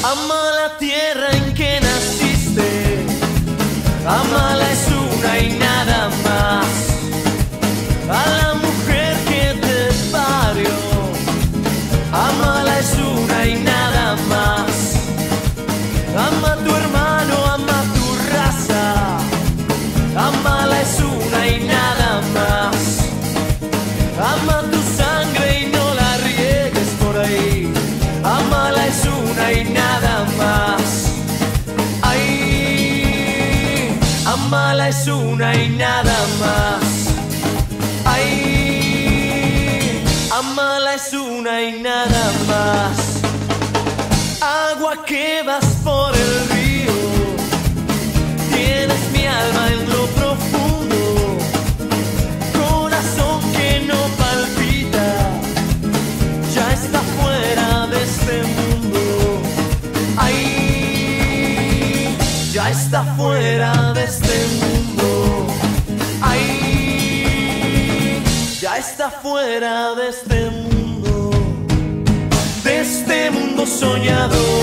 Ama la tierra en que naciste, amala es una y nada más. A la mujer que te parió, amala es una y nada más. Ama a tu hermano, ama a tu raza, amala es una y nada más. Ama tu sangre y no la riegues por ahí, amala es una y nada más. Ay, amala es una y nada más. Ay, amala es una y nada más. Agua que vas por el río, tienes mi alma en lo profundo, corazón que no palpita, ya está fuera de este mundo. Ay, ya está fuera de este mundo. Ay, ya está fuera de este mundo, de este mundo soñador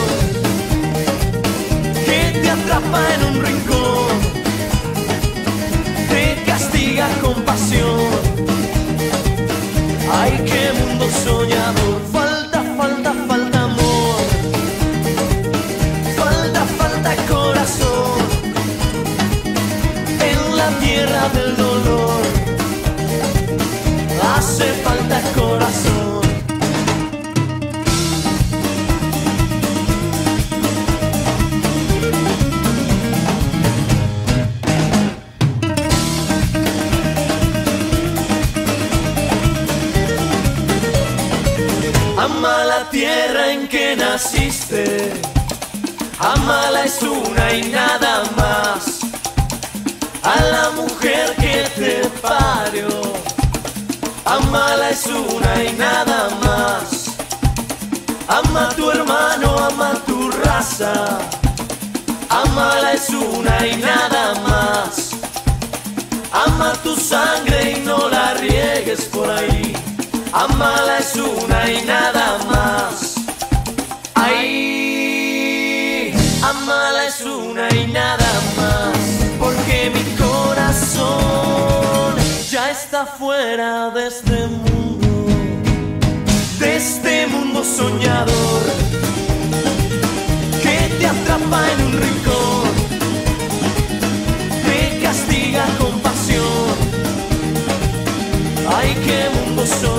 que te atrapa en un rincón, te castiga con pasión. Ay, qué mundo soñador. Falta, falta, falta amor, falta, falta corazón en la tierra del dolor. Hace falta corazón. Ama la tierra en que naciste, amala es una y nada más. A la mujer que te parió, amala es una y nada más. Ama a tu hermano, ama a tu raza, amala es una y nada más. Ama tu sangre y no la riegues por ahí, amala es una y nada más. Ay, amala es una y nada más. Porque mi corazón ya está fuera de este mundo soñador que te atrapa en un rincón, te castiga con pasión. Ay, qué mundo soñador.